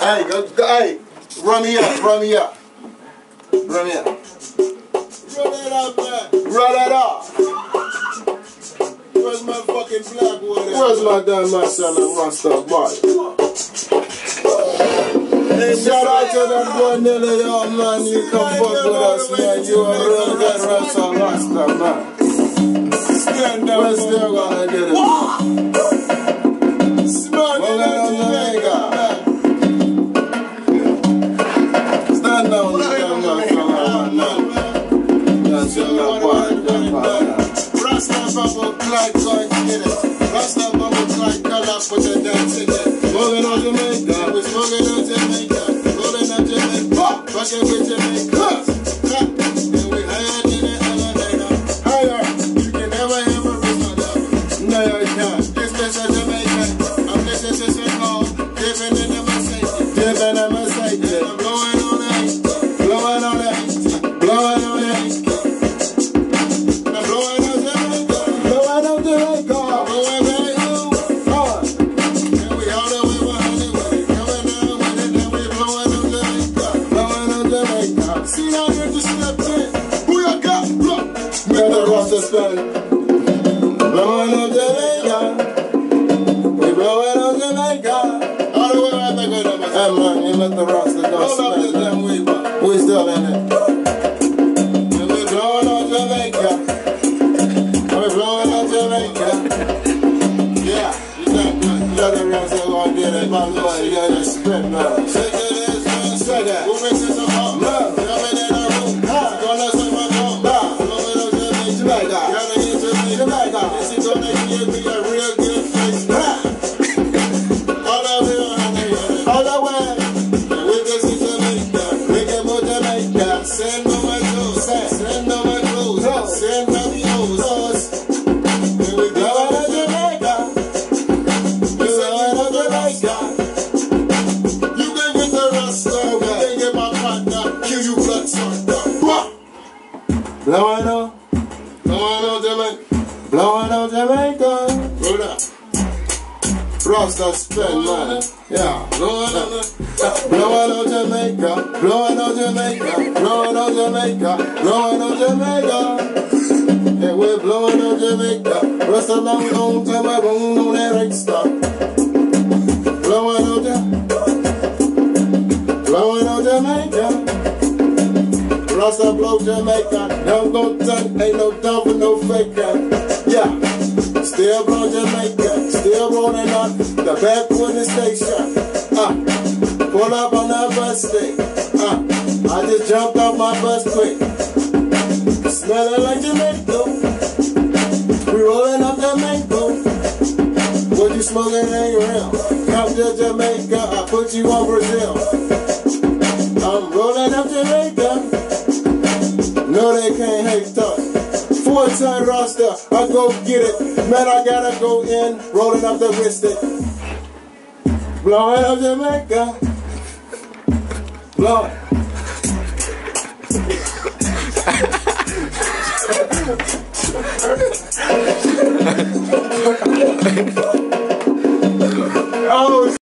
Hey, hey, run me up. Run me up. Run it up, man. Run it up. Where's my fucking black water? Where's my damn my son and Rasta boy? Hey, shout out to that boy Nelio, man. You come fuck with us, man. You a real good Rasta man. Stand up. We're still gonna get it. Smoking on Jamaica. Stand down, stand down, Rasta bubble clock, going to get it. Rasta bubble clock, call up with the damn ticket. Smoking on Jamaica. We're smoking on Jamaica. Rolling on Jamaica. Fucking with Jamaica. And we higher than the elevator. Higher. You can never have a reach my love. No, you can't. This bitch a Jamaican. I'm listening to some call. Dipping in the Mercedes. Dipping in the Mercedes. And I'm blowing on the heat. Blowing on the heat. Blowing on the heat. I'm blowing on Jamaica. Blowing on Jamaica. I'm blowing very low. Hard. And we all the way 100 with it. Coming down with it. And we blowing on Jamaica. Blowing on Jamaica. See now you just stepped in. Who you got? Look. Make the Rasta spin. Blowing on Jamaica. We blowing on Jamaica. All the way right back with them. Hey man, you let the Rasta go Hold up this spin. damn way back. We still in it. And we Blowing on Jamaica. We blowing on Jamaica. yeah, you got good. Let the Rasta go get it, my boy. You gotta spin, man. Shake that ass, man. Shake that. Who makes it so hot? No. Jumping in the room. Gonna say my phone. Blowing on Jamaica. Jamaica. Gotta get Jamaica. Jamaica. This is gonna give me a real good face. All the way on Jamaica. All the way. And we can see Jamaica. We can move Jamaica. Send on my toes. Send on my clothes. Send on the O's. And we Blowing go on Jamaica. Blowing on Jamaica. You can get the Rasta. We can get my partner. Kill you blood sucker. Blowing on. Come on, Jamaica. Blowing on Jamaica. Roll up. Rasta spin, man. Yeah. Blowing on the... Blowing on Jamaica. Blowing on Jamaica. Blowing on Jamaica. Blowing on Jamaica. And we're blowing on Jamaica. Rasta long on Jamaica. Boom on that extra. Blowing on Jamaica. Blowing on Jamaica. Rasta blow Jamaica. Don't go done. Ain't no done for no faker. Yeah. Still blow Jamaica. Still rolling on the back with the station. Pull up on that bus stick. I just jumped off my bus quick. Smelling like Jamaica. We rolling up Jamaica. What you smoking ain't real. Come to Jamaica, I put you on Brazil. I'm rolling up Jamaica. No, they can't hate us. 4-ton Rasta, I go get it. Man, I gotta go in, rolling up the wrist it. Blowing up Jamaica. Blowing. Oh,